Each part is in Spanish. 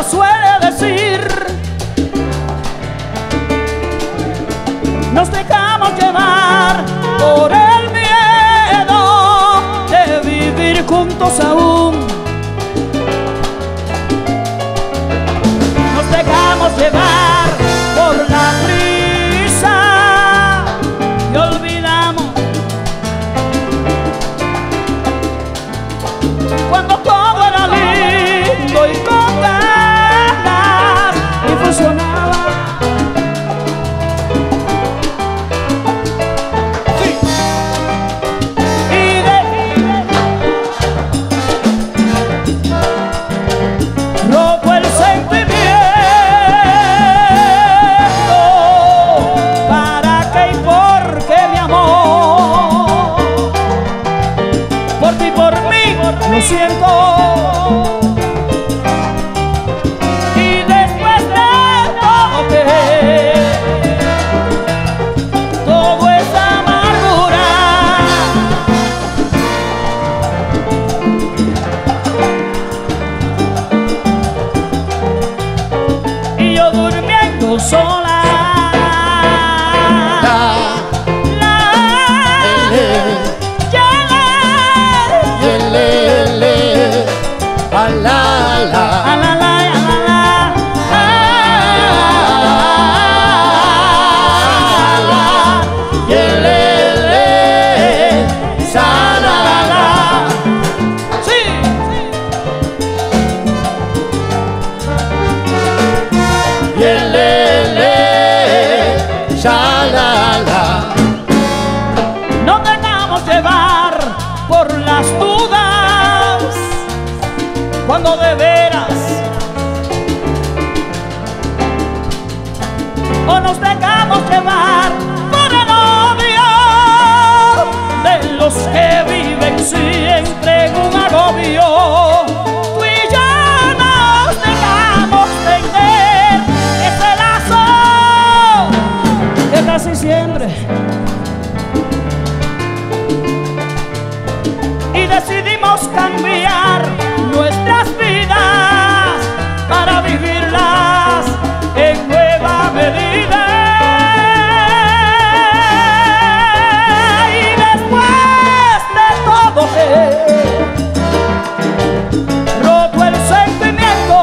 lo suele decir. Nos dejamos llevar por el miedo de vivir juntos aún. Nos dejamos llevar por la prisa y olvidamos cuando todo era lindo y con ganas y funcionaba. Sí. Rojo el sentimiento. ¿Para qué y por qué, mi amor? Por ti, por mí, lo siento. Y después de todo, ¿qué? Todo es amargura. Y yo durmiendo sola. No dejamos llevar por las dudas cuando de veras, o nos dejamos llevar por el odio de los que viven siempre en un agobio. Tú y yo nos dejamos tener ese lazo que casi siempre, y decidimos cambiar nuestras vidas para vivirlas en nueva medida. Y después de todo, roto el sentimiento.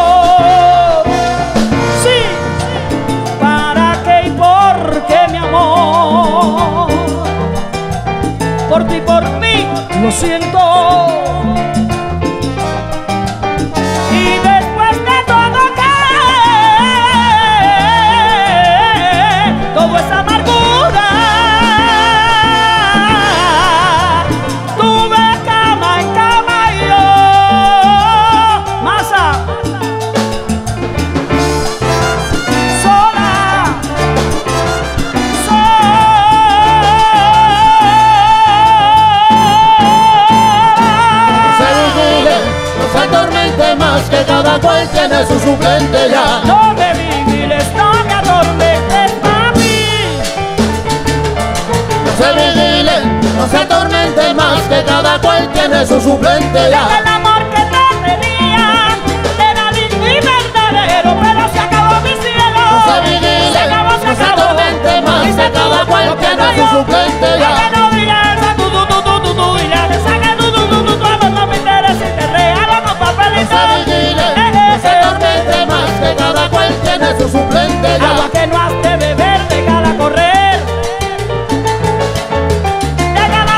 Sí, ¿para qué y por qué, mi amor? Por ti, por mí, lo siento. Y después de todo, ¿qué? Todo es amargura. Tuve cama en cama y yo, masa, sola, más que cada cual tiene su suplente ya. no me vigiles, no me atormentes, mami. No se vigilen, no se atormenten más que cada cual tiene su suplente ya. El amor que te tenía era lindo y verdadero, pero se acabó mi cielo. No se vigilen, no se atormenten más que cada cual tiene su suplente ya. Que no digas a tú, y la de saca tú, no me interesa y te regalo los papeles. No se vigilen, no se atormenten más que cada cual tiene su suplente ya. Agua que no has de beber, déjala correr. Déjala.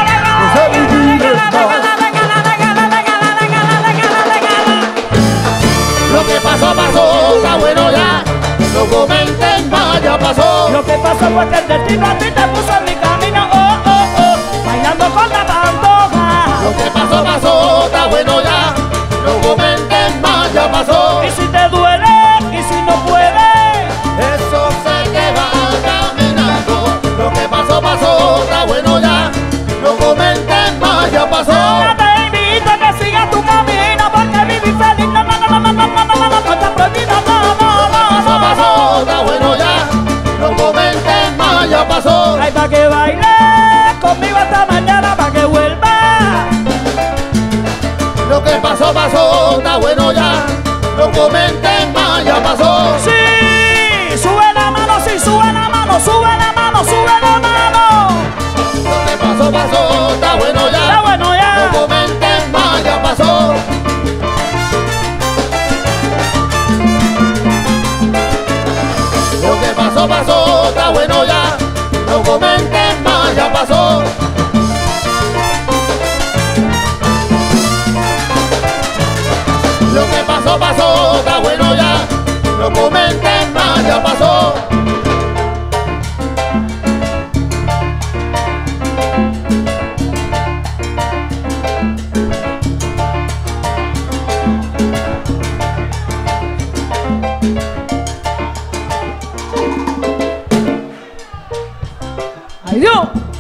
Lo que pasó, pasó, está bueno ya. No comenten más, ya pasó. Lo que pasó fue que el destino a ti te puso en mi camino, bailando con la pantoja. Lo que pasó, pasó, está bueno ya. No comenten más, ya pasó. Y si te duele, y si no puedes, eso se te va caminando. Lo que pasó, pasó, está bueno ya. No comenten más, ya pasó. ahora te invito a que sigas tu camino, porque vivir feliz no está prohibido, Lo que pasó, pasó, está bueno ya. No comenten más, ya pasó. Ay, pa' que comenten más, ya pasó. Sí, sube la mano, sí, sube la mano, sube la mano, sube la mano. Lo que pasó, pasó, está bueno ya. Está bueno ya. No comenten más, ya pasó. Lo que pasó, pasó, está bueno ya. No comenten más, ya pasó. Lo que pasó, pasó, está bueno ya. No comenten más, ya pasó. ¡Ay, Dios!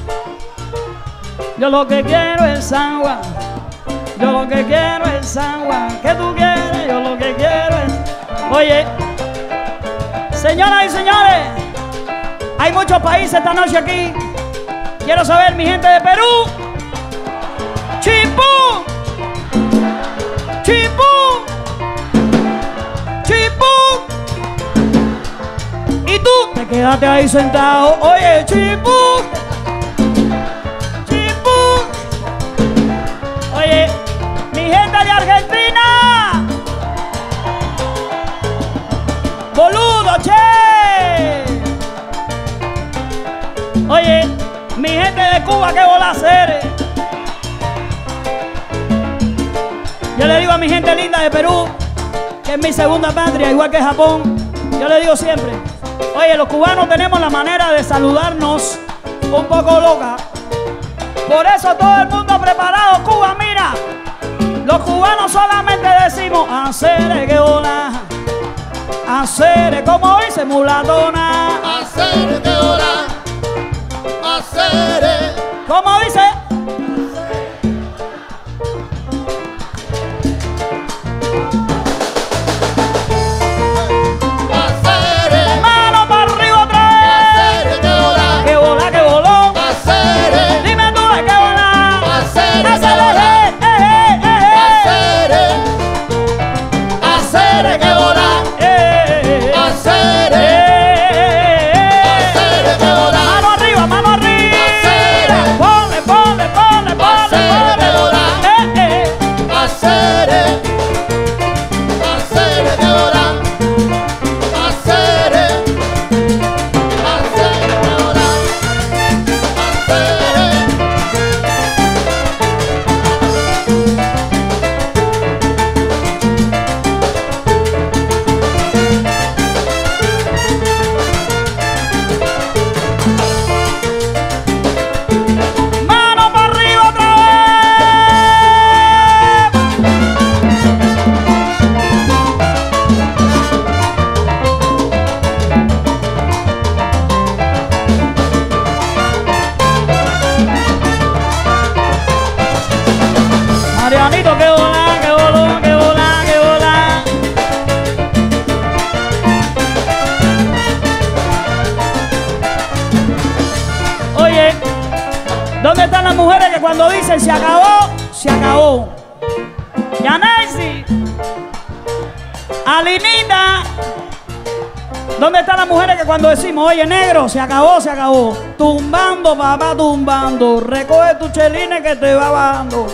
Yo lo que quiero es San Juan. Yo lo que quiero es San Juan. ¿Qué tú quieres? Yo lo que quiero es... Oye, señoras y señores, hay muchos países esta noche aquí. Quiero saber, mi gente de Perú. ¡Chimpú! ¡Chimpú! ¡Chimpú! Y tú te quedaste ahí sentado. Oye, Chimpú. Chimpú. Oye, mi gente de Argentina. Boludo, che. Oye, mi gente de Cuba, qué bola hacer. Yo le digo a mi gente linda de Perú, que es mi segunda patria, igual que Japón. Yo le digo siempre, oye, los cubanos tenemos la manera de saludarnos un poco loca. Por eso todo el mundo preparado. Cuba, mira, los cubanos solamente decimos hacer que hola, hacer como dice mulatona, Hacer que hola, hacer. como dice. Mano para arriba otra vez. Que bola, que bolón. Dime tú de qué bola. Hacer, que hola, mano arriba, mano arriba. Ponle, ponle, ponle, ponle, ponle. Mano para arriba otra vez. Marianito, que bola, que bolón, que bola, que bola. Oye, ¿dónde están las mujeres que cuando dicen se acabó, se acabó? Yanesi, Alinita. ¿Dónde están las mujeres que cuando decimos, oye, negro, se acabó, se acabó? Tumbando, papá, tumbando. Recoge tus chelines que te va bajando.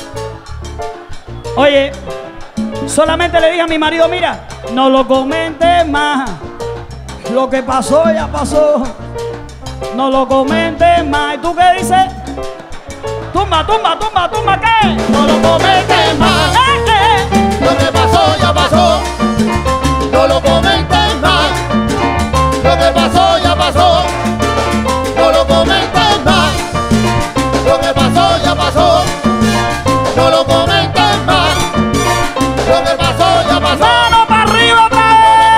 Oye, solamente le dije a mi marido, mira, no lo comentes más. Lo que pasó ya pasó. No lo comentes más. ¿Y tú qué dices? Tumba, tumba, tumba, tumba, ¿qué? No lo comentes más. Lo que pasó ya pasó. No lo comentes más. Lo que pasó ya pasó. No lo comentes más. Lo que pasó ya pasó. No lo comentes más. Lo que pasó ya pasó. ¡Mano para arriba otra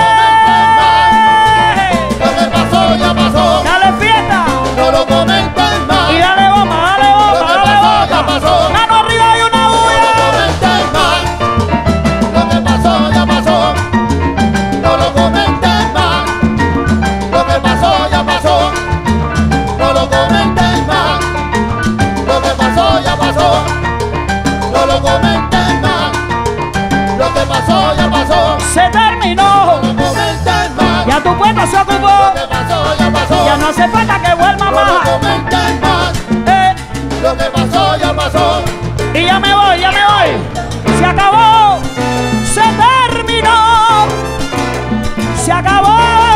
vez! Lo que pasó ya pasó. ¡Dale fiesta! No lo comentes más. Y dale bomba, dale bomba, Lo que dale pasó bomba. ya pasó. ¡Mano arriba y una No lo bulla! comentes más. Lo que pasó ya pasó. No lo Ya tu puesto se ocupó. Lo que pasó ya pasó. Ya no hace falta que vuelva No lo más. comentes más. Lo que pasó ya pasó. Y ya me voy, ya me voy. Se acabó. Se terminó. Se acabó.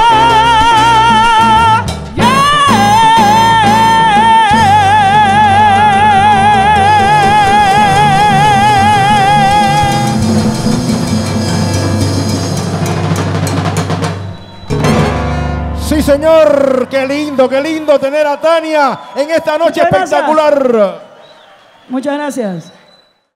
Sí, señor, qué lindo tener a Tania en esta noche Muchas gracias. espectacular. Muchas gracias.